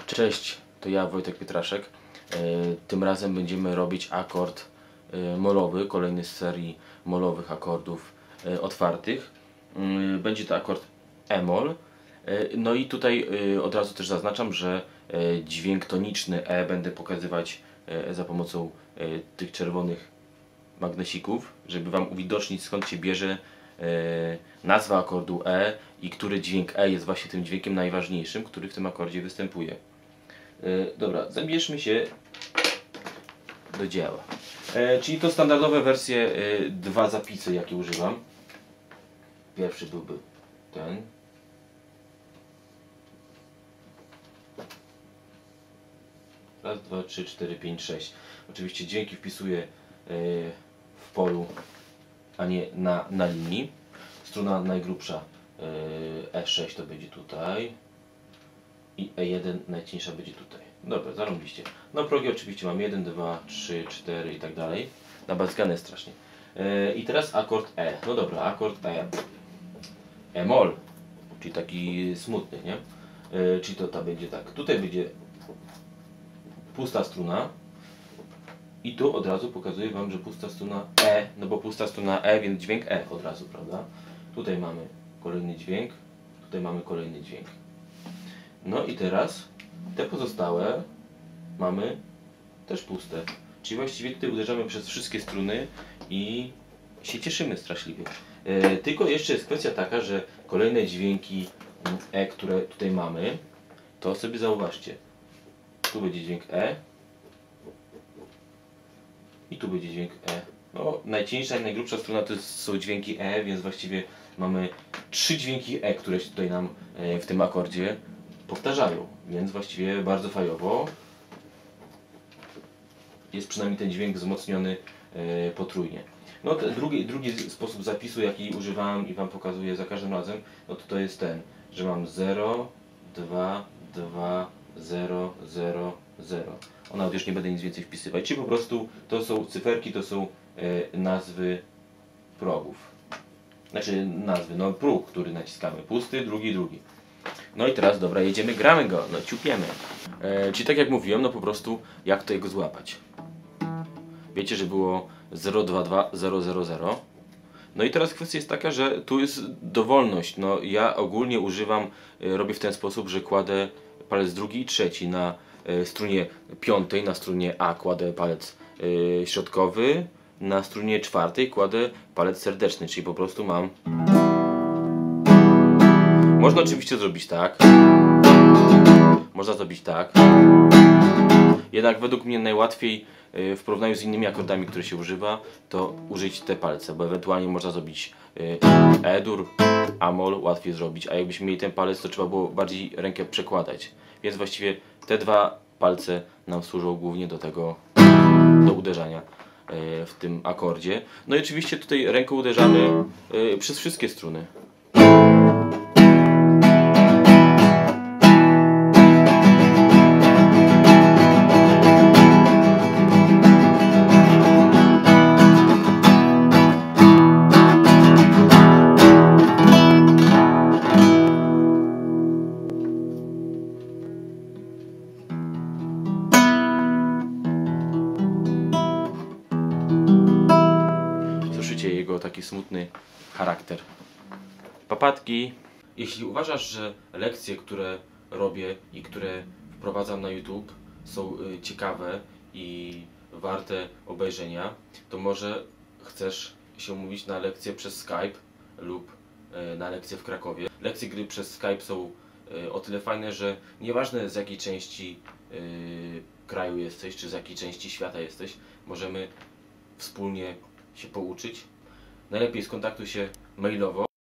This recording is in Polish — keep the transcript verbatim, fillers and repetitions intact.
Cześć, to ja Wojtek Pietraszek. Tym razem będziemy robić akord molowy, kolejny z serii molowych akordów otwartych. Będzie to akord E-moll. No i tutaj od razu też zaznaczam, że dźwięk toniczny E będę pokazywać za pomocą tych czerwonych magnesików, żeby Wam uwidocznić, skąd się bierze nazwa akordu E i który dźwięk E jest właśnie tym dźwiękiem najważniejszym, który w tym akordzie występuje. Dobra, zabierzmy się do dzieła. Czyli to standardowe wersje, dwa zapisy, jakie używam. Pierwszy byłby ten. Raz, dwa, trzy, cztery, pięć, sześć. Oczywiście dźwięki wpisuję w polu, a nie na, na linii. Struna najgrubsza E sześć to będzie tutaj i E jeden najcieńsza będzie tutaj. Dobra, zarąbiście. No progi oczywiście mam jeden, dwa, trzy, cztery i tak dalej. Nabazgane strasznie. I teraz akord E. No dobra, akord E. E-moll, czyli taki smutny, nie? Czyli to ta będzie tak. Tutaj będzie pusta struna. I tu od razu pokazuję Wam, że pusta struna E, no bo pusta struna E, więc dźwięk E od razu, prawda? Tutaj mamy kolejny dźwięk, tutaj mamy kolejny dźwięk. No i teraz te pozostałe mamy też puste. Czyli właściwie tutaj uderzamy przez wszystkie struny i się cieszymy straszliwie. E, tylko jeszcze jest kwestia taka, że kolejne dźwięki E, które tutaj mamy, to sobie zauważcie. Tu będzie dźwięk E. I tu będzie dźwięk E. No, najcieńsza i najgrubsza struna to są dźwięki E, więc właściwie mamy trzy dźwięki E, które się tutaj nam w tym akordzie powtarzają. Więc właściwie bardzo fajowo. Jest przynajmniej ten dźwięk wzmocniony potrójnie. No, ten drugi, drugi sposób zapisu, jaki używałem i Wam pokazuję za każdym razem, no to to jest ten, że mam zero, dwa, dwa, zero, zero, zero. O, nawet już nie będę nic więcej wpisywać. Czyli po prostu to są cyferki, to są e, nazwy progów. Znaczy nazwy, no próg, który naciskamy. Pusty, drugi, drugi. No i teraz, dobra, jedziemy, gramy go, no ciupiemy. E, czyli tak jak mówiłem, no po prostu jak tutaj go złapać. Wiecie, że było zero, dwa, dwa, zero, zero, zero. No i teraz kwestia jest taka, że tu jest dowolność. No ja ogólnie używam, e, robię w ten sposób, że kładę palec drugi i trzeci na strunie piątej, na strunie A kładę palec yy, środkowy, na strunie czwartej kładę palec serdeczny, czyli po prostu mam. Można oczywiście zrobić tak, można zrobić tak, jednak według mnie najłatwiej yy, w porównaniu z innymi akordami, które się używa, to użyć te palce, bo ewentualnie można zrobić yy, E-dur, A-moll, łatwiej zrobić, a jakbyśmy mieli ten palec, to trzeba było bardziej rękę przekładać. Więc właściwie te dwa palce nam służą głównie do tego, do uderzania w tym akordzie. No i oczywiście tutaj ręką uderzamy przez wszystkie struny. Jego taki smutny charakter. Papatki. Jeśli uważasz, że lekcje, które robię i które wprowadzam na YouTube są y, ciekawe i warte obejrzenia, to może chcesz się umówić na lekcję przez Skype lub y, na lekcję w Krakowie. Lekcje gry przez Skype są y, o tyle fajne, że nieważne z jakiej części y, kraju jesteś, czy z jakiej części świata jesteś, możemy wspólnie się pouczyć. Najlepiej skontaktuj się mailowo.